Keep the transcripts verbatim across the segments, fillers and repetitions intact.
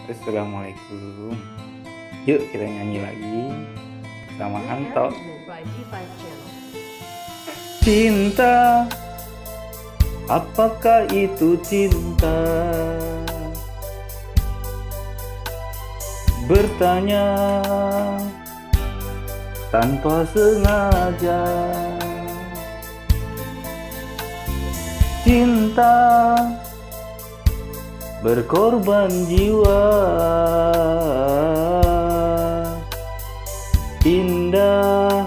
Assalamualaikum. Yuk kita nyanyi lagi sama Anto. Cinta, apakah itu cinta? Bertanya tanpa sengaja. Cinta, berkorban jiwa. Indah,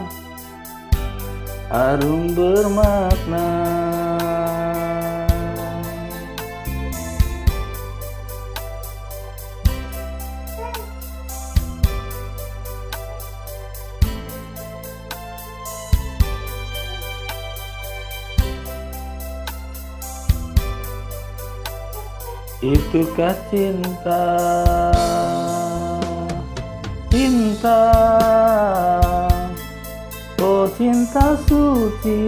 harum bermakna. Itukah cinta? Cinta, oh cinta suci,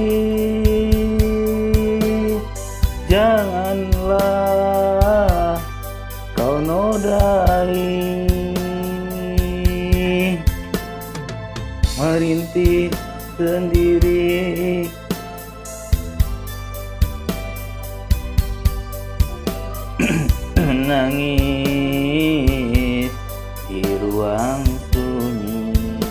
janganlah kau nodai. Merintih sendiri, menangis di ruang sunyi.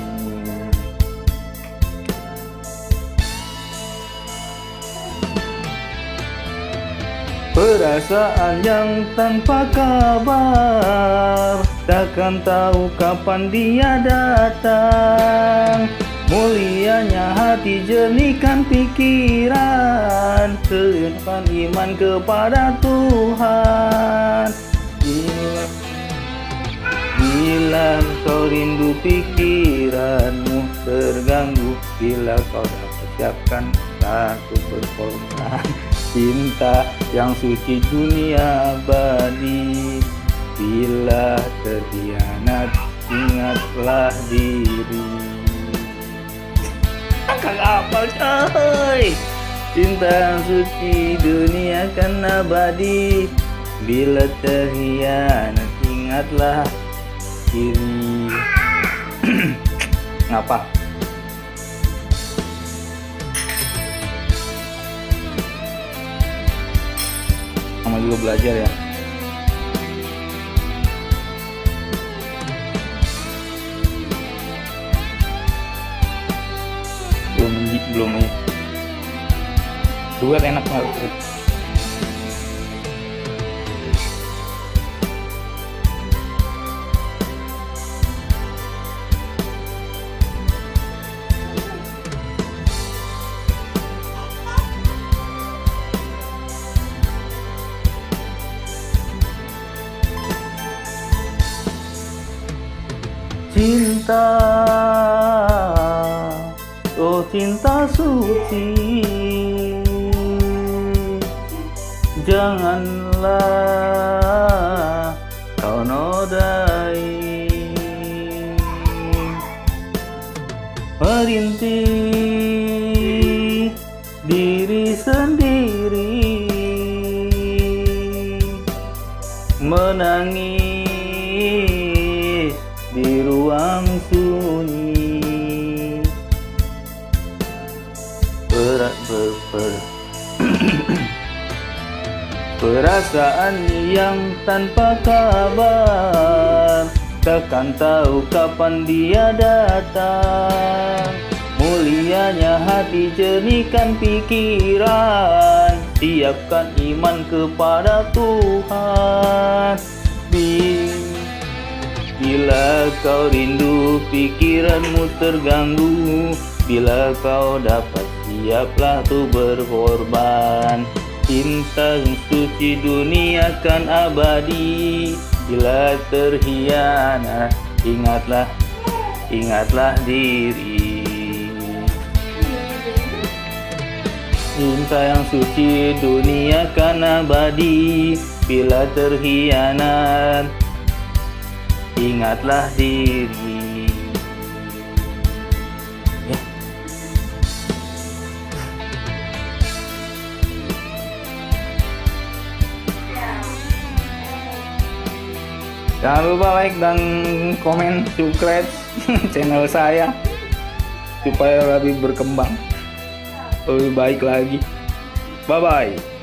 Perasaan yang tanpa kabar, takkan tahu kapan dia datang. Mulianya hati, jernihkan pikiran, teguhkan iman kepada Tuhan. Bila, bila kau rindu, pikiranmu terganggu, bila kau dapat siapkan aku berkorban. Cinta yang suci, dunia abadi, bila terhianat ingatlah diri. Kagak apa coy. Cinta yang suci, dunia kan abadi, bila terhianat ingatlah diri. Ngapa? Kamu juga belajar ya. Belum belum ya. Duet enak banget. Cinta, oh cinta suci, janganlah kau nodai. Merintih diri sendiri, menangis di ruang sunyi. Berat berper perasaan yang tanpa kabar, takkan tahu kapan dia datang. Mulianya hati, jernihkan pikiran, siapkan iman kepada Tuhan. Bila kau rindu, pikiranmu terganggu, bila kau dapat siaplah tuh berkorban. Cinta yang suci, dunia kan abadi, bila terhianat ingatlah, ingatlah diri. Cinta yang suci, dunia kan abadi, bila terhianat ingatlah diri. Ya. Jangan lupa like dan komen, subscribe channel saya supaya lebih berkembang, lebih baik lagi. Bye bye.